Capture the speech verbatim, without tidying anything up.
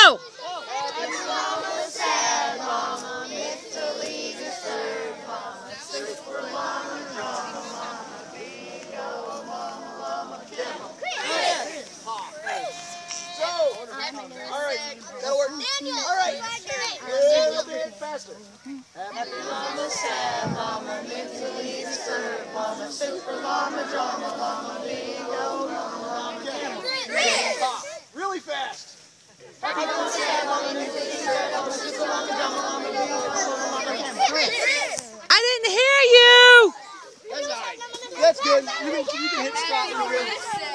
Go! Happy llama, sad llama, Italy's a third llama, super llama, drama, llama, bingo, llama, llama, demo. So, all right, that'll work. All right, a little bit faster. Happy llama, sad llama, Italy's a third llama, super llama, drama, llama, bingo, llama, llama, demo. Really fast. Happy llama, sad llama, Italy's a third llama, super llama, drama, llama, bingo, llama, demo. I didn't hear you! That's good. You can, you can hit stop.